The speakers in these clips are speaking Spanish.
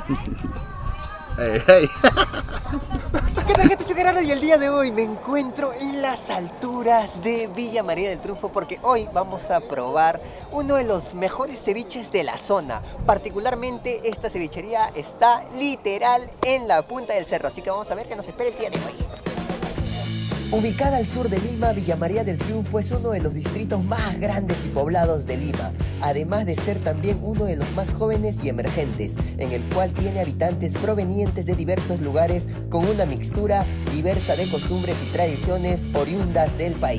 Hey. ¿Qué tal, gente? Soy Gerardo y el día de hoy me encuentro en las alturas de Villa María del Triunfo porque hoy vamos a probar uno de los mejores ceviches de la zona. Particularmente esta cevichería está literal en la punta del cerro, así que vamos a ver qué nos espera el día de hoy. Ubicada al sur de Lima, Villa María del Triunfo es uno de los distritos más grandes y poblados de Lima, además de ser también uno de los más jóvenes y emergentes, en el cual tiene habitantes provenientes de diversos lugares con una mixtura diversa de costumbres y tradiciones oriundas del país.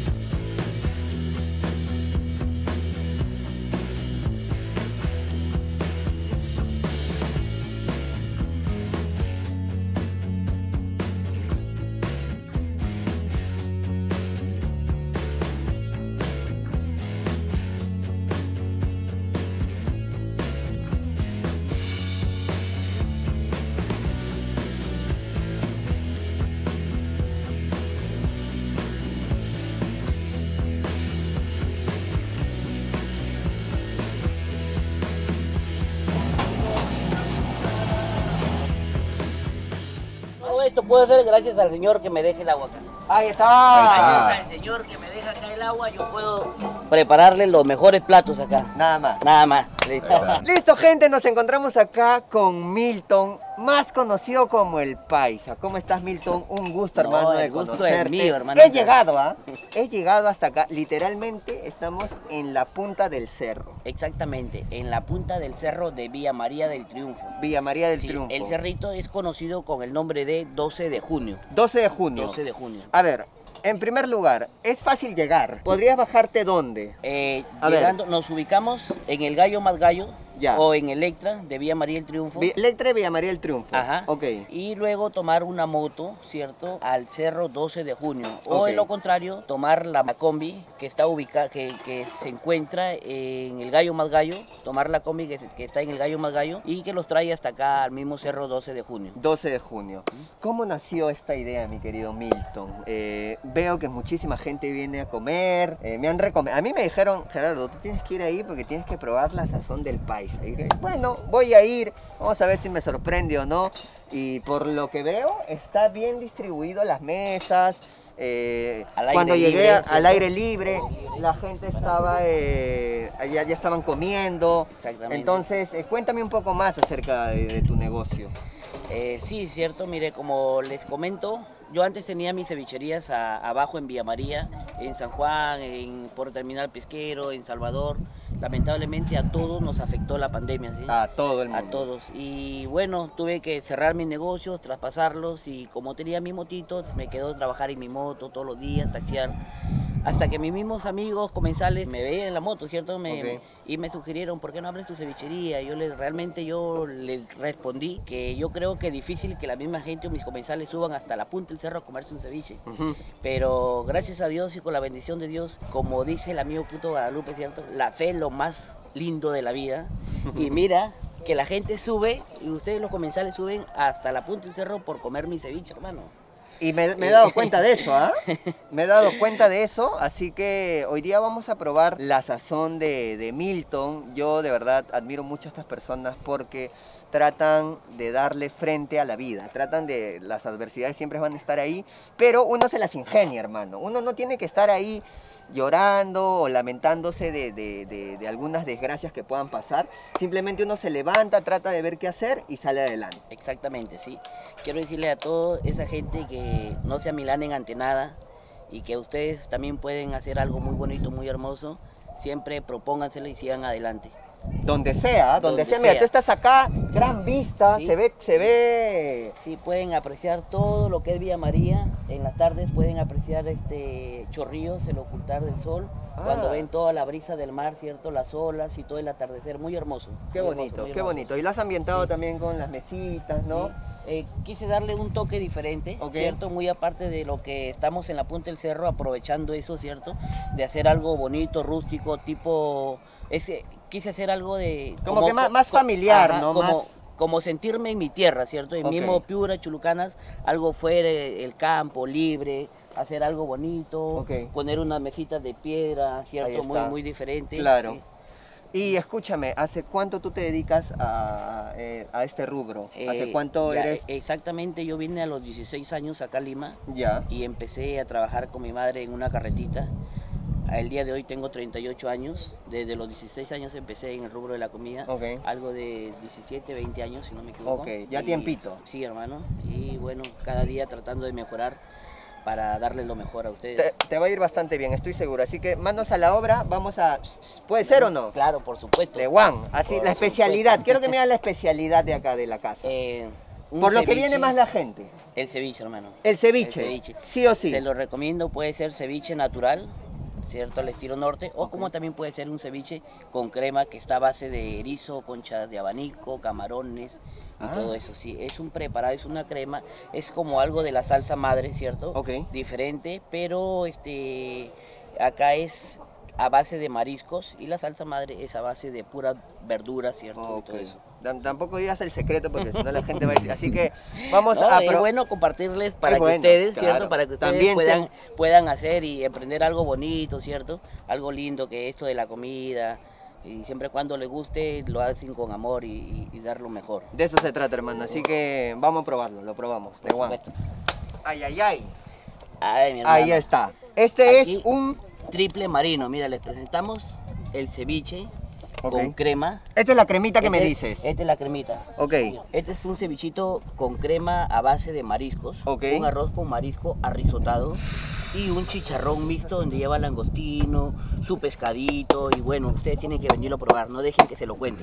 Esto puedo hacer gracias al señor que me deje el agua acá. ¡Ahí está! Gracias al señor que me deja acá el agua, yo puedo prepararle los mejores platos acá. Nada más. Nada más. Listo, gente, nos encontramos acá con Milton, más conocido como el Paisa. ¿Cómo estás, Milton? Un gusto, No, hermano, de el gusto conocerte. es mío, hermano. He llegado, He llegado hasta acá. Literalmente estamos en la punta del cerro. Exactamente, en la punta del cerro de Villa María del Triunfo. Villa María del Sí, Triunfo. el cerrito es conocido con el nombre de 12 de junio. 12 de junio. 12 de junio. A ver, en primer lugar, es fácil llegar. ¿Podrías bajarte dónde? A ver. Llegando, nos ubicamos en el Gallo Más Gallo. Ya. O en Electra de Villa María del Triunfo. Electra de Villa María del Triunfo. Ajá. Ok. Y luego tomar una moto, ¿cierto? Al cerro 12 de junio. O Ok. de lo contrario, tomar la combi que está ubicada, que se encuentra en el Gallo Más Gallo. Tomar la combi que está en el Gallo Más Gallo y que los trae hasta acá al mismo cerro 12 de junio. 12 de junio. ¿Cómo nació esta idea, mi querido Milton? Veo que muchísima gente viene a comer. A mí me dijeron, Gerardo, tú tienes que ir ahí porque tienes que probar la sazón del país. Y dije, bueno, voy a ir, vamos a ver si me sorprende o no. Y por lo que veo, está bien distribuido las mesas. Cuando llegué al aire libre, la gente estaba, ya estaban comiendo. Exactamente. Entonces, cuéntame un poco más acerca de tu negocio. Sí, cierto, mire, como les comento, yo antes tenía mis cevicherías abajo en Villa María, en San Juan, por Terminal Pesquero, en Salvador. Lamentablemente a todos nos afectó la pandemia, ¿sí? A todo el mundo. A todos. Y bueno, tuve que cerrar mis negocios, traspasarlos y como tenía mi motito, me quedó trabajar en mi moto todos los días, taxiar. Hasta que mis mismos amigos comensales me veían en la moto, ¿cierto? Ok. Y me sugirieron, ¿por qué no abres tu cevichería? Realmente yo les respondí que yo creo que es difícil que la misma gente o mis comensales suban hasta la punta del cerro a comerse un ceviche. Pero gracias a Dios y con la bendición de Dios, como dice el amigo Puto Guadalupe, ¿cierto? La fe es lo más lindo de la vida. Y mira que la gente sube y ustedes los comensales suben hasta la punta del cerro por comer mi ceviche, hermano. Y me he dado cuenta de eso, ¿ah? Me he dado cuenta de eso, así que hoy día vamos a probar la sazón de Milton. Yo de verdad admiro mucho a estas personas porque tratan de darle frente a la vida, tratan de, las adversidades siempre van a estar ahí, pero uno se las ingenia, hermano. Uno no tiene que estar ahí llorando o lamentándose de algunas desgracias que puedan pasar. Simplemente uno se levanta, trata de ver qué hacer y sale adelante. Exactamente, sí. Quiero decirle a toda esa gente que no se amilanen ante nada y que ustedes también pueden hacer algo muy bonito, muy hermoso. Siempre propónganselo y sigan adelante. Donde sea, Donde sea. Mira, sea. tú estás acá, gran vista, Sí. se ve. Sí, pueden apreciar todo lo que es Villa María. En las tardes pueden apreciar chorrillos, el ocultar del sol. Cuando ven toda la brisa del mar, ¿cierto? Las olas y todo el atardecer, muy hermoso. Qué muy bonito, hermoso, muy qué hermoso. bonito. Y lo has ambientado Sí. también con las mesitas, ¿no? Sí. Quise darle un toque diferente, Ok. ¿cierto? Muy aparte de lo que estamos en la punta del cerro, aprovechando eso, ¿cierto? De hacer algo bonito, rústico, tipo... quise hacer algo de... Como que más familiar, ¿no? Como sentirme en mi tierra, ¿cierto? En Ok. mismo Piura, Chulucanas, algo fuera, el campo, libre, hacer algo bonito, Ok. poner unas mesitas de piedra, Ahí ¿cierto? está. Muy diferente. Claro. Sí. Y escúchame, ¿hace cuánto tú te dedicas a este rubro? ¿Hace cuánto ya, eres? Exactamente, yo vine a los 16 años acá a Lima Ya. y empecé a trabajar con mi madre en una carretita. El día de hoy tengo 38 años, desde los 16 años empecé en el rubro de la comida, algo de 17, 20 años si no me equivoco. Ok, ya tiempito. Sí, hermano, y bueno, cada día tratando de mejorar para darles lo mejor a ustedes. Te va a ir bastante bien, estoy seguro, así que manos a la obra, vamos a... ¿Puede ser o no? Claro, por supuesto. De Juan, así, Por la especialidad, supuesto. quiero que me hagas la especialidad de acá, de la casa. Por lo que viene más la gente. El ceviche, hermano. El ceviche, sí o sí. Se lo recomiendo, puede ser ceviche natural, ¿cierto? Al estilo norte, o como también puede ser un ceviche con crema que está a base de erizo, conchas de abanico, camarones y todo eso. Sí, es un preparado, es una crema, es como algo de la salsa madre, ¿cierto? Diferente, pero acá es a base de mariscos y la salsa madre es a base de pura verdura, ¿cierto? Y todo eso. Tampoco digas el secreto porque si no la gente va a decir. Así que vamos es bueno compartirles para que ustedes, claro, ¿cierto? Para que ustedes puedan hacer y emprender algo bonito, ¿cierto? Algo lindo que esto de la comida. Y siempre cuando les guste lo hacen con amor y dar lo mejor. De eso se trata, hermano. Así que vamos a probarlo, lo probamos. Te Juan. Ay, ay, ay. Ay, mi hermano. Ahí está. Este aquí, es un triple marino. Mira, les presentamos el ceviche con crema. Esta es la cremita que me dices. Esta es la cremita. Ok. Este es un cevichito con crema a base de mariscos. Un arroz con marisco arrisotado. Y un chicharrón mixto donde lleva langostino, su pescadito. Y bueno, ustedes tienen que venirlo a probar. No dejen que se lo cuenten.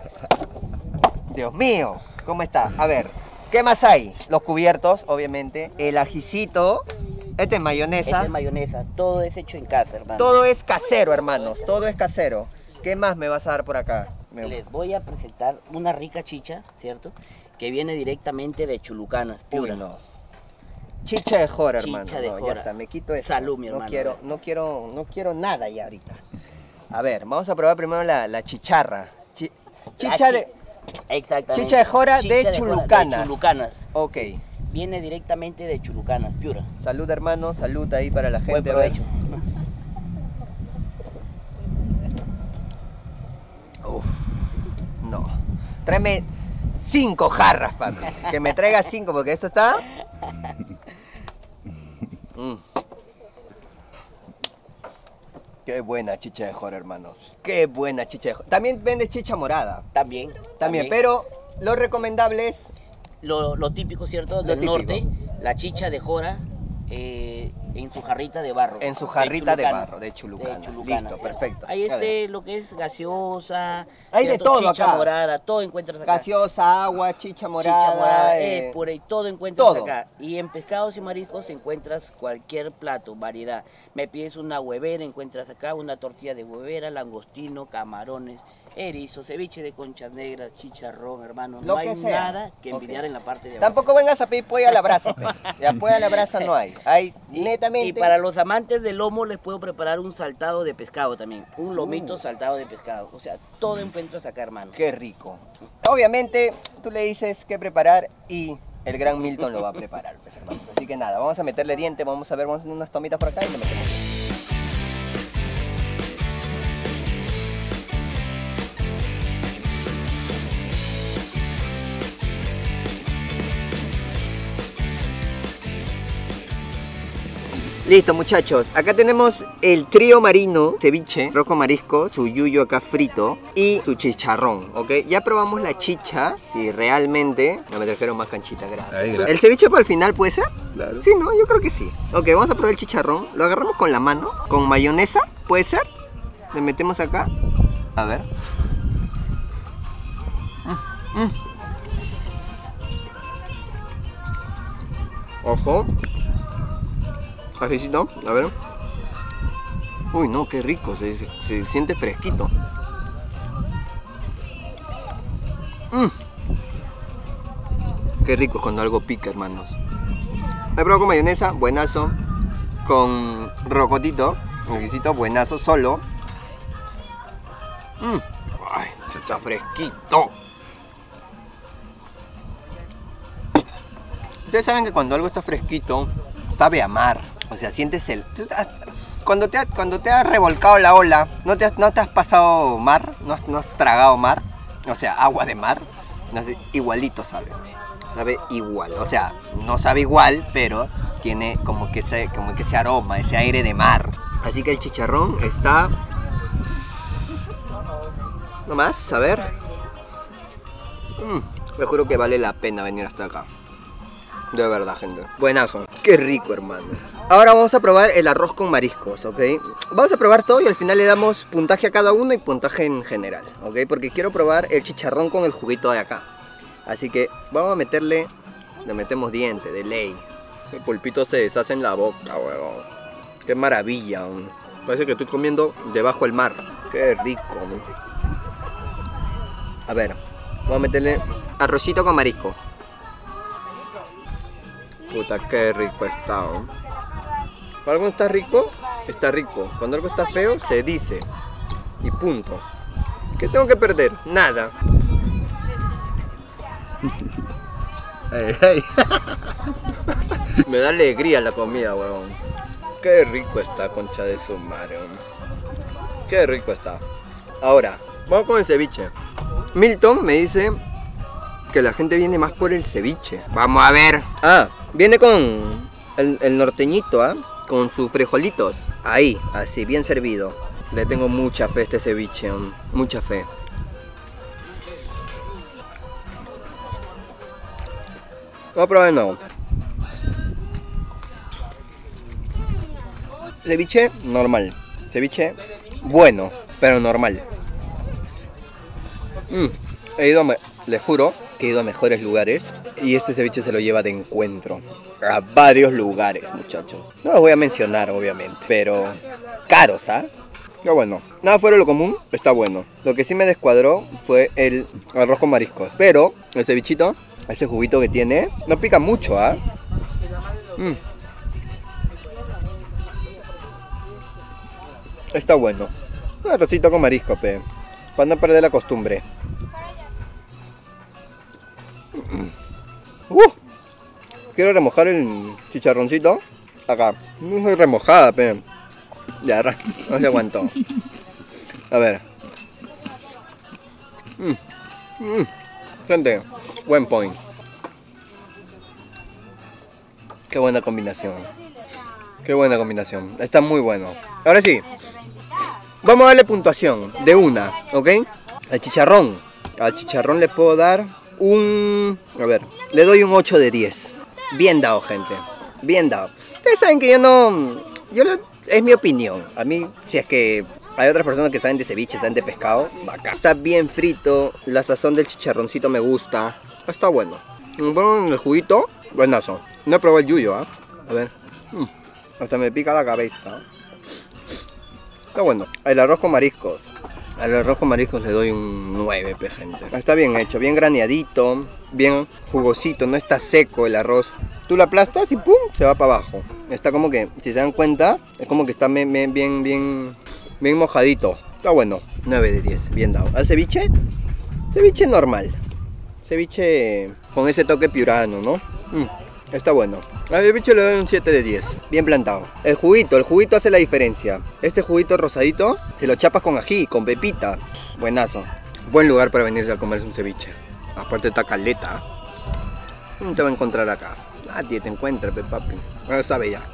Dios mío, ¿cómo está? A ver, ¿qué más hay? Los cubiertos, obviamente. El ajicito. Este es mayonesa. Este es mayonesa. Todo es hecho en casa, hermano. Todo es casero, hermanos. Todo es casero. ¿Qué más me vas a dar por acá? Les voy a presentar una rica chicha, ¿cierto? Que viene directamente de Chulucanas, Piura. Uy, no. Chicha de jora, hermano. Chicha de jora. Ya está, me quito eso. Salud, mi hermano. No quiero nada ya ahorita. A ver, vamos a probar primero la chicharra. Exactamente. Chicha de jora de Chulucanas. De Chulucanas. Ok. Viene directamente de Chulucanas, Piura. Salud, hermano. Salud ahí para la gente. Buen provecho. Uf, no. Tráeme 5 jarras, papi. Que me traiga 5 porque esto está... Qué buena chicha de jora, hermanos. Qué buena chicha de jora. También vende chicha morada. También. Pero lo recomendable es... Lo típico, ¿cierto? Del norte, la chicha de jora en su jarrita de barro. En su jarrita de barro, de Chulucanas. Listo, perfecto. Ahí lo que es gaseosa, hay de todo chicha acá. Morada, todo encuentras acá. Gaseosa, agua, chicha morada, por ahí todo encuentras acá. Y en pescados y mariscos encuentras cualquier plato, variedad. Me pides una huevera, encuentras acá una tortilla de huevera, langostino, camarones, erizo, ceviche de conchas negras, chicharrón, hermano. No hay nada que envidiar en la parte de abajo. Tampoco vengas a pedir pollo a la brasa. Ya pollo a la brasa no hay. Hay netamente... Y para los amantes del lomo les puedo preparar un saltado de pescado también. Un lomito saltado de pescado. O sea, todo encuentras acá, hermano. Qué rico. Obviamente, tú le dices qué preparar y el gran Milton lo va a preparar, pues, hermanos. Así que nada, vamos a meterle diente, vamos a ver, vamos a hacer unas tomitas por acá y le metemos. Listo, muchachos, acá tenemos el trío marino, ceviche, rojo marisco, su yuyo acá frito y su chicharrón, ¿ok? Ya probamos la chicha y realmente no me trajeron más canchita, gracias. ¿El ceviche para el final puede ser? Claro. Sí, ¿no? Yo creo que sí. Ok, vamos a probar el chicharrón, lo agarramos con la mano, con mayonesa, ¿puede ser? Le metemos acá, a ver. Ojo. Cafecito, a ver. Uy, no, qué rico, se siente fresquito. Qué rico cuando algo pica, hermanos. He probado con mayonesa, buenazo. Con rocotito, requisito, buenazo, solo. Ay, está fresquito. Ustedes saben que cuando algo está fresquito, sabe a mar. O sea, sientes el... cuando te ha revolcado la ola, ¿no te has pasado mar? ¿No has tragado mar? O sea, agua de mar. No sé, igualito sabe. Sabe igual. O sea, no sabe igual, pero tiene como que ese aroma, ese aire de mar. Así que el chicharrón está... Nomás, a ver. Me juro que vale la pena venir hasta acá. De verdad, gente. Buenazo. Qué rico, hermano. Ahora vamos a probar el arroz con mariscos, ¿ok? Vamos a probar todo y al final le damos puntaje a cada uno y puntaje en general, ¿ok? Porque quiero probar el chicharrón con el juguito de acá. Así que vamos a meterle... Le metemos diente, de ley. El pulpito se deshace en la boca, huevón. Qué maravilla, huevón. Parece que estoy comiendo debajo del mar. Qué rico, huevón. A ver, vamos a meterle arrocito con marisco. Puta, qué rico está, ¿no? Cuando algo está rico, está rico. Cuando algo está feo, se dice. Y punto. ¿Qué tengo que perder? Nada. Hey. Me da alegría la comida, huevón. Qué rico está, concha de su madre, huevón. Qué rico está. Ahora, vamos con el ceviche. Milton me dice que la gente viene más por el ceviche. Vamos a ver. Ah, viene con el norteñito, ¿ah? Con sus frijolitos. Ahí, así, bien servido. Le tengo mucha fe a este ceviche, mucha fe. Vamos a probar de nuevo. Ceviche normal. Ceviche bueno, pero normal. Les juro que he ido a mejores lugares y este ceviche se lo lleva de encuentro a varios lugares, muchachos. No los voy a mencionar, obviamente, pero caros, ¿ah? Pero bueno, nada fuera de lo común, está bueno. Lo que sí me descuadró fue el arroz con mariscos, pero el cevichito, ese juguito que tiene, no pica mucho, ¿ah? Está bueno. Un arrocito con marisco, para no perder la costumbre. Quiero remojar el chicharroncito acá. No soy remojada, ya, no se aguantó. A ver. Gente, buen point. Qué buena combinación. Qué buena combinación. Está muy bueno. Ahora sí. Vamos a darle puntuación de una, ¿ok? Al chicharrón. Al chicharrón le puedo dar a ver, le doy un 8 de 10. Bien dado, gente. Bien dado. Ustedes saben que es mi opinión. A mí, si es que hay otras personas que saben de ceviche, saben de pescado, bacán. Está bien frito. La sazón del chicharroncito me gusta. Está bueno. Bueno, el juguito, buenazo. No he probado el yuyo, ¿ah? A ver. Hasta me pica la cabeza. Está bueno. El arroz con mariscos. Al arroz con mariscos le doy un 9, gente. Está bien hecho, bien graneadito, bien jugosito, no está seco el arroz. Tú lo aplastas y ¡pum! Se va para abajo. Está como que, si se dan cuenta, es como que está bien mojadito. Está bueno, 9 de 10, bien dado. ¿Al ceviche? Ceviche normal. Ceviche con ese toque piurano, ¿no? Está bueno. Al ceviche le doy un 7 de 10. Bien plantado. El juguito hace la diferencia. Este juguito rosadito, se lo chapas con ají, con pepita. Buenazo. Buen lugar para venir a comerse un ceviche. Aparte está caleta. No te va a encontrar acá. Nadie te encuentra, papi. No sabe ya.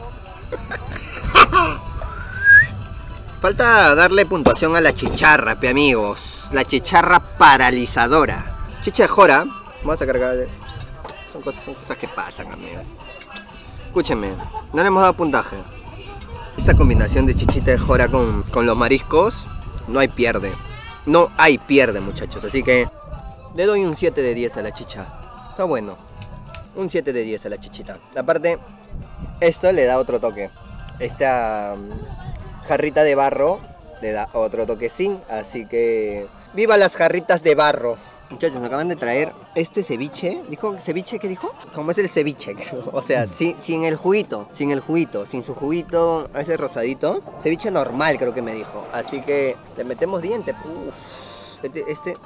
Falta darle puntuación a la chicharra, amigos. La chicharra paralizadora. Chicha de jora. Vamos a cargar. Son cosas que pasan, amigos. Escúchenme, no le hemos dado puntaje. Esta combinación de chichita de jora con los mariscos, no hay pierde. No hay pierde, muchachos. Así que le doy un 7 de 10 a la chicha. Está bueno. Un 7 de 10 a la chichita. Aparte, esto le da otro toque. Esta jarrita de barro le da otro toquecín. Así que ¡viva las jarritas de barro! Muchachos, me acaban de traer este ceviche. ¿Dijo ceviche? ¿Qué dijo? ¿Cómo es el ceviche? O sea, sin el juguito. Sin su juguito, ese rosadito. Ceviche normal, creo que me dijo. Así que le metemos diente. Este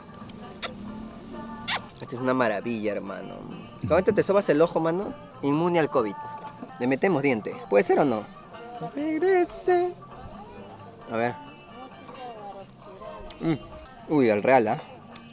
es una maravilla, hermano. Con esto te sobas el ojo, mano. Inmune al COVID. Le metemos diente. ¿Puede ser o no? Regrese A ver. Uy, el real, ¿ah?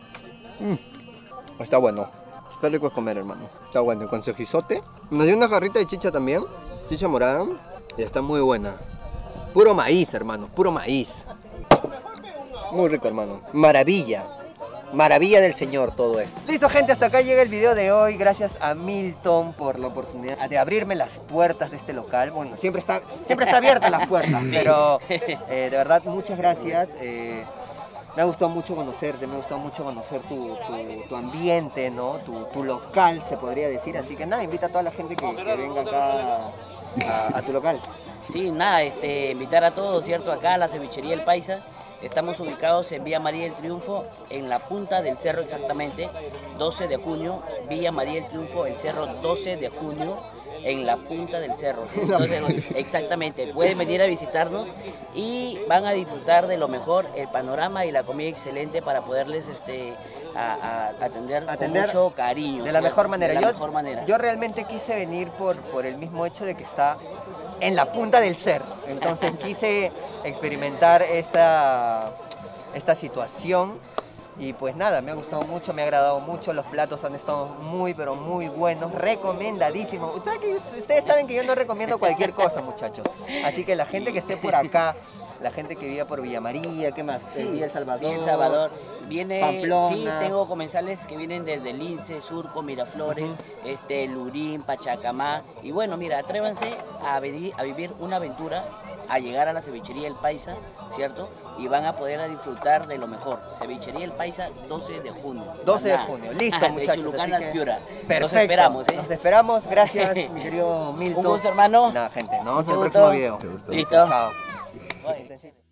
Está bueno. Está rico de comer, hermano. Está bueno. Con su guisote. Nos dio una jarrita de chicha también. Chicha morada. Y está muy buena. Puro maíz, hermano. Puro maíz. Muy rico, hermano. Maravilla. Maravilla del Señor todo esto. Listo, gente, hasta acá llega el video de hoy. Gracias a Milton por la oportunidad de abrirme las puertas de este local. Bueno, siempre está abiertas las puertas, pero de verdad, muchas gracias. Me ha gustado mucho conocerte, me ha gustado mucho conocer tu ambiente, ¿no? Tu local, se podría decir. Así que nada, invita a toda la gente que venga acá a tu local. Sí, nada, invitar a todos, ¿cierto? Acá a la cevichería El Paisa. Estamos ubicados en Villa María del Triunfo, en la punta del cerro exactamente, 12 de junio, Villa María del Triunfo, el cerro 12 de junio, en la punta del cerro. ¿Sí? Entonces, exactamente, pueden venir a visitarnos y van a disfrutar de lo mejor, el panorama y la comida excelente para poderles atender con mucho cariño. De la mejor manera. De la mejor manera. Yo realmente quise venir por el mismo hecho de que está en la punta del cerro. Entonces quise experimentar esta situación. Y pues nada, me ha gustado mucho, me ha agradado mucho, los platos han estado muy, pero muy buenos, recomendadísimos. Ustedes saben que yo no recomiendo cualquier cosa, muchachos. Así que la gente que esté por acá, la gente que vive por Villa María, ¿qué más? Villa El Salvador. Villa El Salvador. Viene, Pamplona. Sí, tengo comensales que vienen desde Lince, Surco, Miraflores, Lurín, Pachacamá. Y bueno, mira, atrévanse a vivir una aventura, a llegar a la cevichería El Paisa, ¿cierto? Y van a poder disfrutar de lo mejor. Cevichería El Paisa, 12 de junio. 12 de junio, listo, muchachos. De Chulucana, Piura. Perfecto. Los esperamos, ¿eh? Nos esperamos, gracias, mi querido Milton. Un gusto, hermano. Nada, gente, nos vemos en el Mucho próximo gusto. video. Listo. Chao.